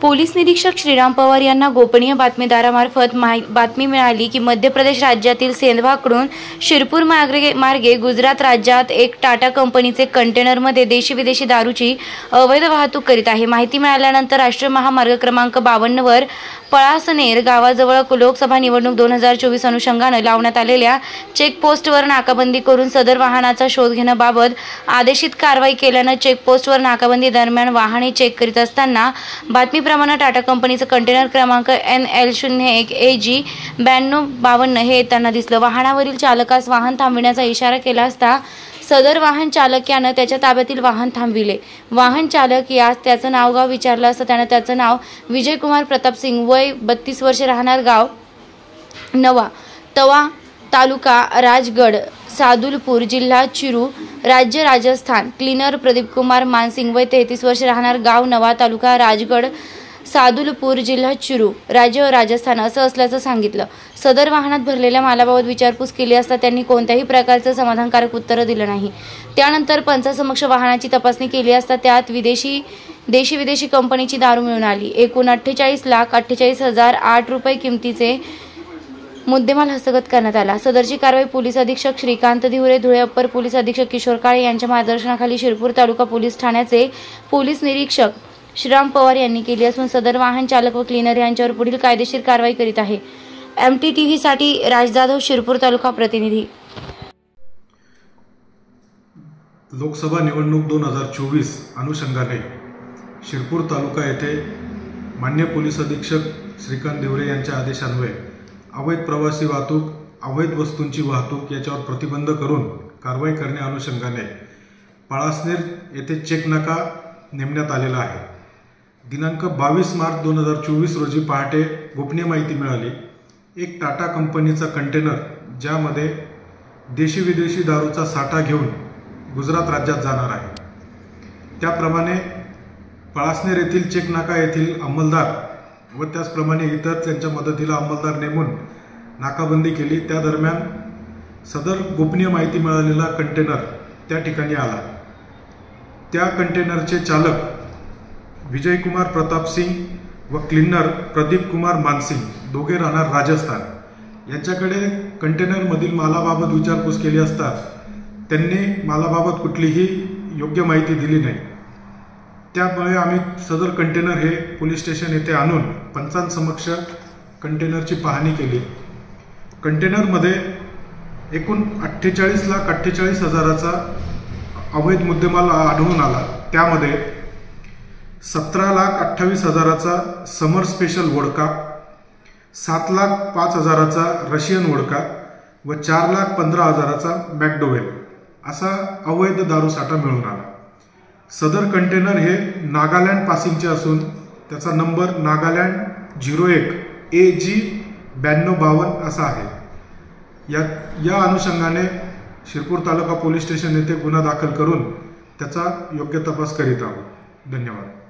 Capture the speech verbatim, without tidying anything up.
Police निरीक्षक श्रीराम पवार यांना गोपनीय बातमीदारामार्फत बातमी मिळाली की मध्य प्रदेश राज्यातील सेंधवाकडून शिरपूर मार्गे मार्गे गुजरात राज्यात एक टाटा कंपनीचे कंटेनरमध्ये देशी विदेशी दारूची अवैध वाहतूक करीत आहे। माहिती मिळाल्यानंतर राष्ट्रीय महामार्ग क्रमांक बावन्न वर पळासनेर गावाजवळ लोकसभा निवडणूक दोन हजार चोवीस अनुषंगाने लावण्यात आलेल्या चेकपोस्टवर नाकाबंदी करून सदर वाहनाचा शोध घेण्याबाबत आदेशित कारवाई केल्याने चेकपोस्टवर नाकाबंदी दरम्यान वाहने चेक करीत असताना बातमीप्रमाणे टाटा कंपनीचे कंटेनर क्रमांक एन एल शून्य एक ए जी ब्याण्णव बावन्न हे येताना दिसलं। वाहनावरील चालकास वाहन थांबविण्याचा इशारा केला असता सदर वाहन चालक यानं त्याच्या ताब्यातील वाहन थांबविले। वाहन चालक यास त्याचं नाव गाव विचारलं असता त्यानं त्याचं नाव विजय कुमार प्रताप सिंग वय बत्तीस वर्ष राहणार गाव नवा तवा तालुका राजगड सादुलपूर जिल्हा चिरू राज्य राजस्थान क्लीनर प्रदीप कुमार मानसिंग वय तेहतीस वर्ष राहणार गाव नवा तालुका राजगड सादुलपूर जिल्हा चिरू राज्य राजस्थान असं असल्याचं सांगितलं। सदर वाहनात भरलेल्या मालाबाबत विचारपूस केली असता त्यांनी कोणत्याही प्रकारचं समाधानकारक उत्तर दिलं नाही। त्यानंतर पंचासमक्ष वाहनाची तपासणी केली असता त्यात विदेशी देशी विदेशी कंपनीची दारू मिळून आली। एकूण अठ्ठेचाळीस लाख अठ्ठेचाळीस हजार आठ रुपये किमतीचे मुद्देमाल हस्तगत करण्यात आला। सदरची कारवाई पोलीस अधीक्षक श्रीकांत धिवरे धुळे अप्पर पोलीस अधीक्षक किशोर काळे यांच्या मार्गदर्शनाखाली शिरपूर तालुका पोलीस ठाण्याचे पोलीस निरीक्षक श्रीराम पवार यांनी केली असून सदर वाहन चालक व क्लीनर यांच्यावर पुढील कायदेशीर कारवाई करीत आहे। एम टी टी व्ही साठी राज जाधव शिरपूर तालुका प्रतिनिधी। लोकसभा निवडणूक दोन हजार चोवीस अनुषंगाने शिरपूर तालुका येथे मान्य पोलीस अधीक्षक श्रीकांत धिवरे यांच्या आदेशान्वये अवैध प्रवासी वाहतूक अवैध वस्तूंची वाहतूक याच्यावर प्रतिबंध करून कारवाई करण्या अनुषंगाने पळासनेर येथे चेक नाका नेमण्यात आलेला आहे। दिनांक बावीस मार्च दोन हजार चोवीस रोजी पहाटे गोपनीय माहिती मिळाली, एक टाटा कंपनीचा कंटेनर ज्यामध्ये देशी विदेशी दारूचा साठा घेऊन गुजरात राज्यात जाणार आहे। त्याप्रमाणे पळासनेर येथील चेक नाका येथील अंमलदार व त्याचप्रमाणे इतर त्यांच्या मदतीला अंमलदार नेमून नाकाबंदी केली। त्या दरम्यान सदर गोपनीय माहिती मिळालेला कंटेनर त्या ठिकाणी आला। त्या कंटेनरचे चालक विजय कुमार प्रताप सिंग व क्लीनर प्रदीप कुमार मानसिंग दोघे राहणार राजस्थान यांच्याकडे कंटेनरमधील मालाबाबत विचारपूस केली असता त्यांनी मालाबाबत कुठलीही योग्य माहिती दिली नाही। त्यामुळे आम्ही सदर कंटेनर हे पोलीस स्टेशन येथे आणून पंचांसमक्ष कंटेनरची पाहणी केली। कंटेनरमध्ये एकूण अठ्ठेचाळीस लाख अठ्ठेचाळीस हजाराचा अवैध मुद्देमाल आढळून आला। त्यामध्ये सतरा लाख अठ्ठावीस हजाराचा समर स्पेशल वोडका, सात लाख पाच हजाराचा रशियन वोडका व चार लाख पंधरा हजाराचा मॅकडोवेल असा अवैध दारूसाठा मिळून आला। सदर कंटेनर हे नागालँड पासिंगचे असून त्याचा नंबर नागालँड झिरो एक ए जी ब्याण्णव बावन्न असा आहे। या या अनुषंगाने शिरपूर तालुका पोलीस स्टेशन येथे गुन्हा दाखल करून त्याचा योग्य तपास करीत आहोत। धन्यवाद।